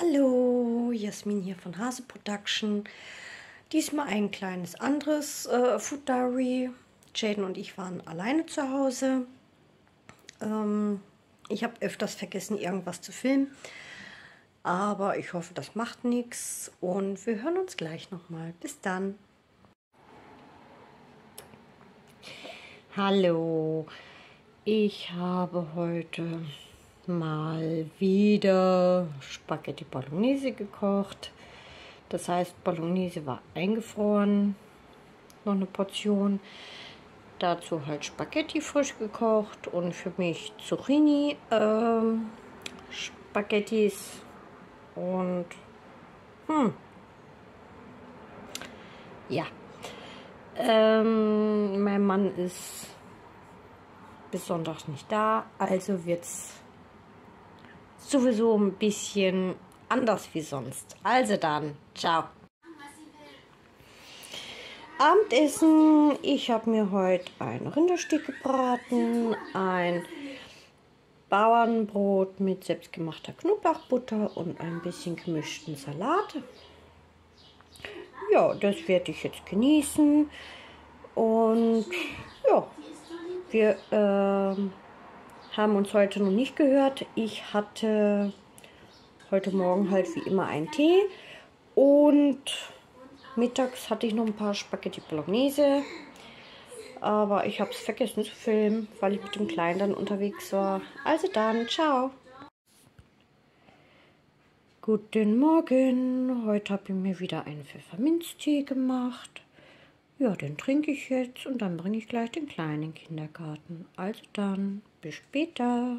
Hallo, Jasmin hier von Hase Production. Diesmal ein kleines anderes Food Diary. Jaden und ich waren alleine zu Hause. Ich habe öfters vergessen, irgendwas zu filmen. Aber ich hoffe, das macht nichts. Und wir hören uns gleich nochmal. Bis dann. Hallo, ich habe heute mal wieder Spaghetti Bolognese gekocht. Das heißt, Bolognese war eingefroren, noch eine Portion. Dazu halt Spaghetti frisch gekocht und für mich Zucchini Spaghettis und ja. Mein Mann ist besonders nicht da, also wird es sowieso ein bisschen anders wie sonst. Also dann, ciao. Abendessen. Ich habe mir heute ein Rinderstück gebraten, ein Bauernbrot mit selbstgemachter Knoblauchbutter und ein bisschen gemischten Salat. Ja, das werde ich jetzt genießen. Und ja, wir haben uns heute noch nicht gehört. Ich hatte heute Morgen halt wie immer einen Tee und mittags hatte ich noch ein paar Spaghetti Bolognese. Aber ich habe es vergessen zu filmen, weil ich mit dem Kleinen dann unterwegs war. Also dann, ciao. Guten Morgen. Heute habe ich mir wieder einen Pfefferminztee gemacht. Ja, den trinke ich jetzt und dann bringe ich gleich den Kleinen in den Kindergarten. Also dann, bis später.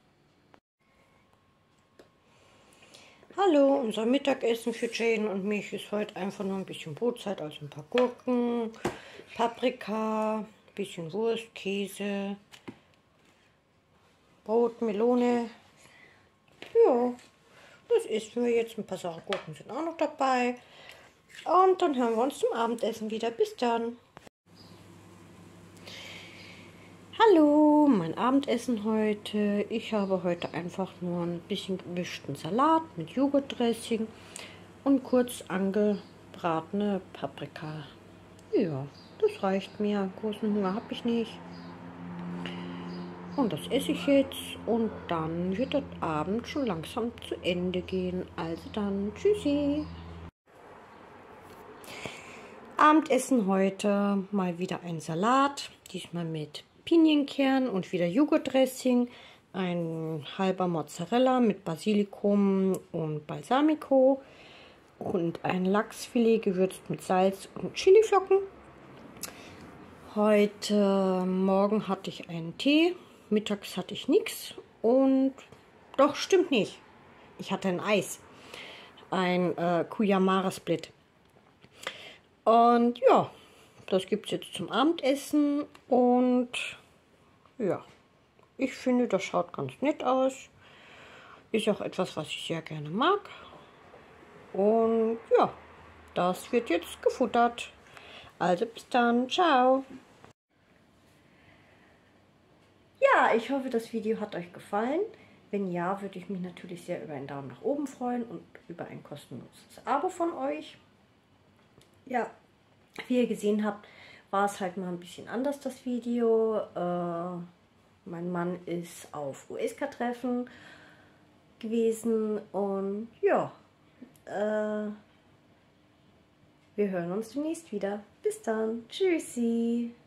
Hallo, unser Mittagessen für Jaden und mich ist heute einfach nur ein bisschen Brotzeit, also ein paar Gurken, Paprika, ein bisschen Wurst, Käse, Brot, Melone. Ja, das essen wir jetzt. Ein paar saure Gurken sind auch noch dabei. Und dann hören wir uns zum Abendessen wieder. Bis dann. Hallo, mein Abendessen heute. Ich habe heute einfach nur ein bisschen gemischten Salat mit Joghurtdressing und kurz angebratene Paprika. Ja, das reicht mir. Großen Hunger habe ich nicht. Und das esse ich jetzt und dann wird der Abend schon langsam zu Ende gehen. Also dann, tschüssi. Abendessen heute mal wieder ein Salat, diesmal mit Pinienkern und wieder Joghurtdressing, ein halber Mozzarella mit Basilikum und Balsamico und ein Lachsfilet gewürzt mit Salz und Chiliflocken. Heute Morgen hatte ich einen Tee, mittags hatte ich nichts und doch, stimmt nicht, ich hatte ein Eis, ein Kuyamara Split. Und ja, das gibt es jetzt zum Abendessen und ja, ich finde, das schaut ganz nett aus. Ist auch etwas, was ich sehr gerne mag. Und ja, das wird jetzt gefuttert. Also bis dann, ciao. Ja, ich hoffe, das Video hat euch gefallen. Wenn ja, würde ich mich natürlich sehr über einen Daumen nach oben freuen und über ein kostenloses Abo von euch. Ja, wie ihr gesehen habt, war es halt mal ein bisschen anders, das Video. Mein Mann ist auf USK-Treffen gewesen und ja, wir hören uns demnächst wieder. Bis dann, tschüssi!